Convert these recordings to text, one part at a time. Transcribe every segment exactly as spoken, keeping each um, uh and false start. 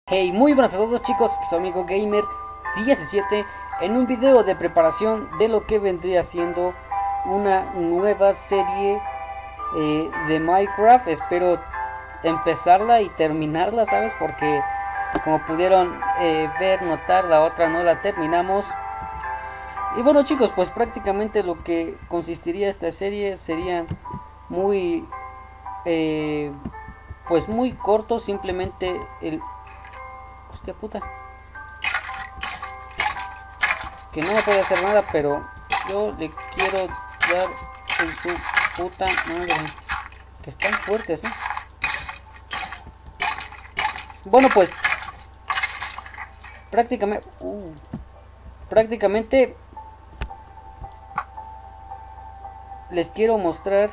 Hey, muy buenas a todos chicos, soy su amigo Gamer diecisiete en un video de preparación de lo que vendría siendo una nueva serie eh, de Minecraft. Espero empezarla y terminarla, ¿sabes? Porque como pudieron eh, ver, notar, la otra no la terminamos. Y bueno chicos, pues prácticamente lo que consistiría esta serie sería muy... Eh, pues muy corto, simplemente el... Hostia puta. Que no me puede hacer nada, pero yo le quiero dar en su puta madre. Que están fuertes, ¿eh? Bueno, pues prácticamente, uh, prácticamente les quiero mostrar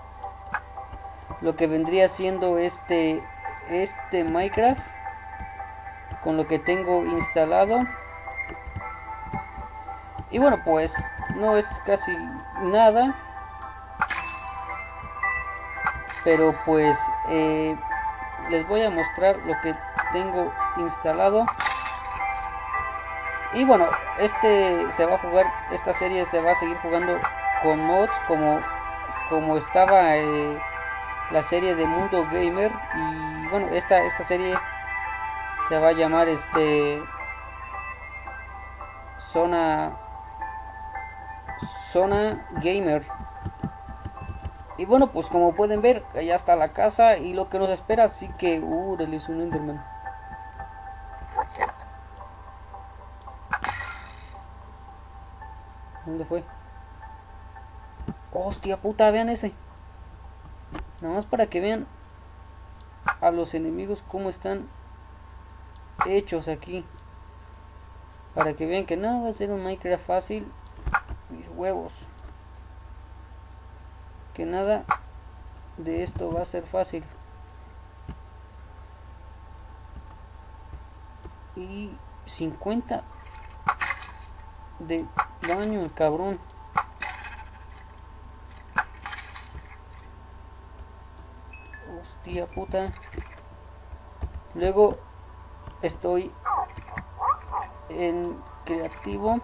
lo que vendría siendo este este Minecraft con lo que tengo instalado. Y bueno, pues no es casi nada, pero pues eh, les voy a mostrar lo que tengo instalado. Y bueno, este se va a jugar, esta serie se va a seguir jugando con mods como, como estaba eh, la serie de Mundo Gamer. Y bueno, esta, esta serie se va a llamar este Zona Zona Gamer. Y bueno, pues como pueden ver, ya está la casa y lo que nos espera, así que uh, es un Enderman. ¿Dónde fue? Hostia puta, vean ese. Nada más para que vean a los enemigos cómo están hechos aquí. Para que vean que no va a ser un Minecraft fácil. Mis huevos. Que nada de esto va a ser fácil. Y cincuenta de daño el cabrón. Hostia puta. Luego estoy en creativo.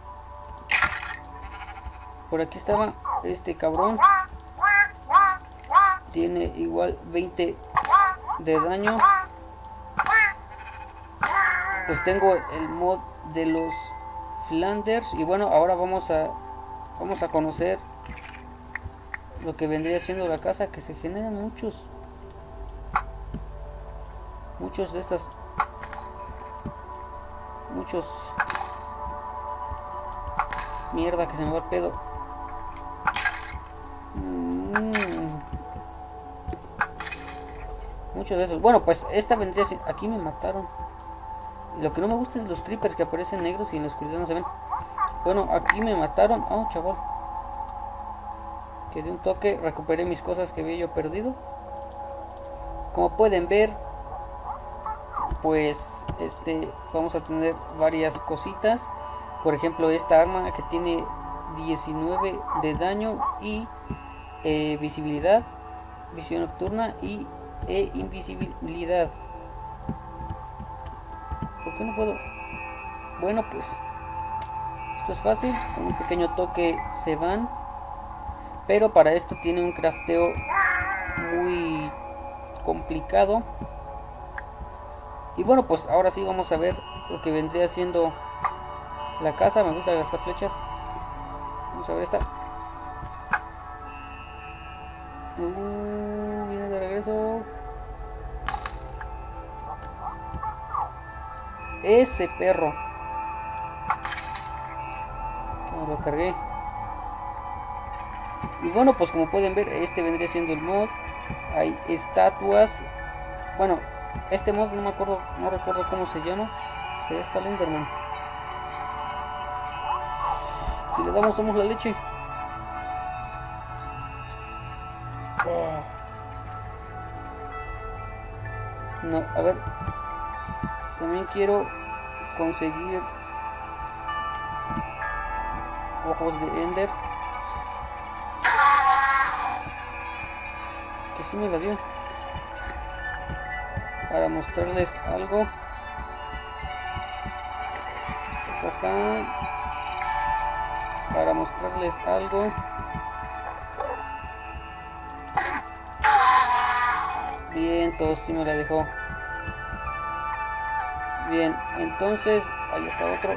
Por aquí estaba este cabrón. Tiene igual veinte de daño. Pues tengo el mod de los Flanders. Y bueno, ahora vamos a vamos a conocer lo que vendría siendo la casa, que se generan muchos muchos de estas muchos mierda, que se me va el pedo. mm. Muchos de esos. Bueno, pues esta vendría sin... Aquí me mataron. Y lo que no me gusta es los creepers que aparecen negros y en la oscuridad no se ven. Bueno, aquí me mataron. Oh, chaval. Que de un toque recuperé mis cosas que había yo perdido. Como pueden ver, pues este vamos a tener varias cositas. Por ejemplo, esta arma que tiene diecinueve de daño y eh, visibilidad, visión nocturna y e invisibilidad. ¿Por qué no puedo? Bueno, pues esto es fácil, con un pequeño toque se van. Pero para esto tiene un crafteo muy complicado. Y bueno, pues ahora sí vamos a ver lo que vendría siendo la casa. Me gusta gastar flechas. Vamos a ver esta. Uh, viene de regreso. Ese perro. Que me lo cargué. Y bueno, pues como pueden ver, este vendría siendo el mod. Hay estatuas. Bueno, este mod no me acuerdo, no recuerdo cómo se llama. Este está el Enderman. Si le damos, damos la leche. No, a ver. También quiero conseguir ojos de Ender. Que sí me la dio. Para mostrarles algo. acá está, para mostrarles algo. Bien, todos sí me la dejó. Bien, entonces ahí está otro.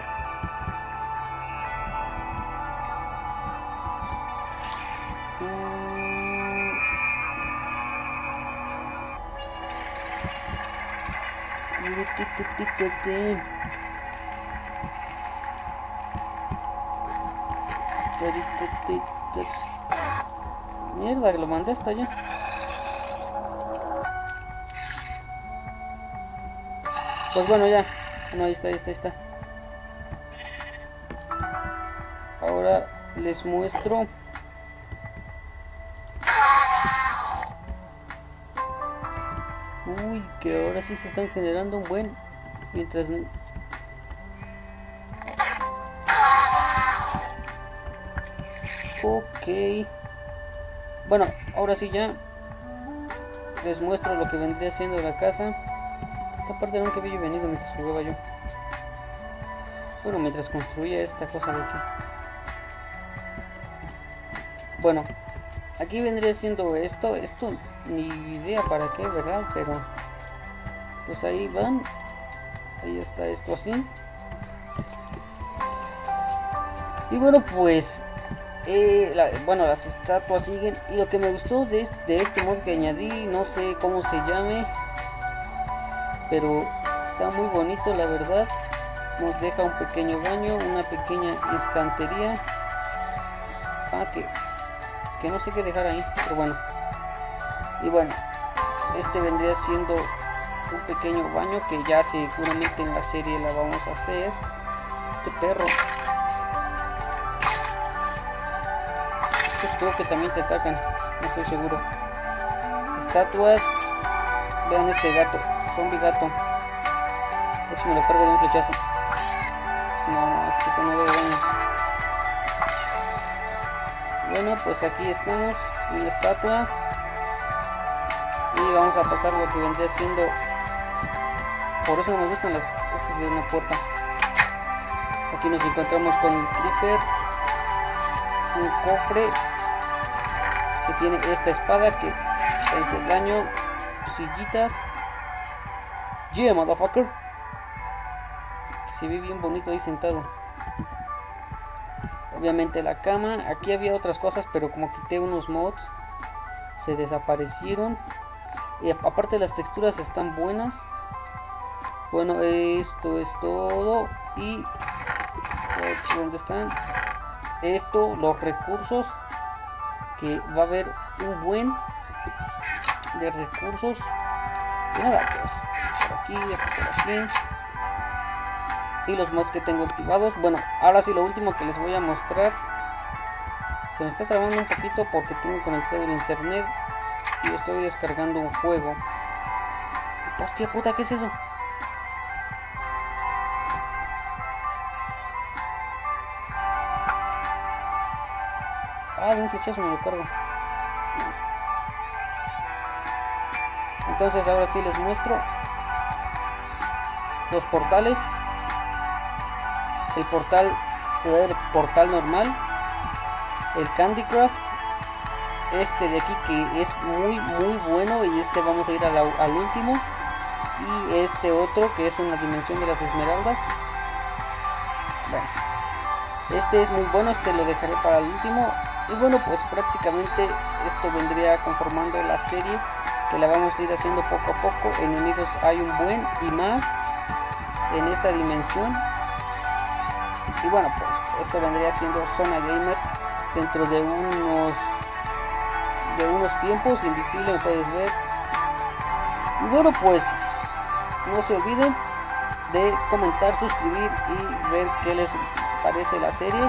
Mierda, que lo mandé hasta allá. Pues bueno, ya. No, ahí está, ahí está, ahí está. Ahora les muestro. Uy, que ahora sí se están generando un buen. Mientras... Ok. Bueno, ahora sí ya les muestro lo que vendría siendo la casa. Esta parte nunca había venido mientras jugaba yo. Bueno, mientras construía esta cosa de aquí. Bueno, aquí vendría siendo esto. Esto ni idea para qué, ¿verdad? Pero pues ahí van. Ahí está esto así. Y bueno, pues eh, la, bueno, las estatuas siguen. Y lo que me gustó de este, de este mod que añadí, no sé cómo se llame, pero está muy bonito, la verdad. Nos deja un pequeño baño, una pequeña estantería. Ah, que, que no sé qué dejar ahí, pero bueno. Y bueno, este vendría siendo un pequeño baño que ya seguramente en la serie la vamos a hacer. Este perro. Creo que también te atacan, no estoy seguro. Estatuas. Vean este gato, zombie gato. A ver si me lo cargo de un flechazo. No, no, es que no veo daño. Bueno, pues aquí estamos, una estatua. Y vamos a pasar lo que vendría siendo. Por eso me gustan las cosas de una puerta. Aquí nos encontramos con un creeper, un cofre que tiene esta espada que hace el daño, sillitas. Yeah, motherfucker. Se ve bien bonito ahí sentado. Obviamente la cama. Aquí había otras cosas, pero como quité unos mods, se desaparecieron. Y aparte las texturas están buenas. Bueno, esto es todo. Y ¿dónde están? Esto, los recursos, que va a haber un buen de recursos. Y nada, pues por aquí, esto por aquí. Y los mods que tengo activados. Bueno, ahora sí, lo último que les voy a mostrar. Se me está trabando un poquito porque tengo conectado el internet y estoy descargando un juego. Hostia puta, ¿qué es eso? Ah, de un flechazo me lo cargo. Entonces ahora sí les muestro los portales. El portal, el portal normal, el Candy Craft, este de aquí que es muy muy bueno, y este vamos a ir a la, al último, y este otro que es en la dimensión de las esmeraldas. Bueno, este es muy bueno, este lo dejaré para el último. Y bueno, pues prácticamente esto vendría conformando la serie, que la vamos a ir haciendo poco a poco. Enemigos hay un buen y más en esta dimensión. Y bueno, pues esto vendría siendo Zona Gamer dentro de unos de unos tiempos. Invisible, me puedes ver. Y bueno, pues no se olviden de comentar, suscribir y ver qué les parece la serie.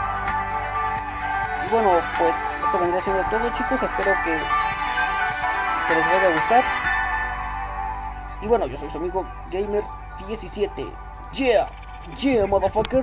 Y bueno, pues esto vendría siendo todo, chicos. Espero que, que les vaya a gustar. Y bueno, yo soy su amigo Gamer diecisiete. Yeah. Yeah, motherfucker.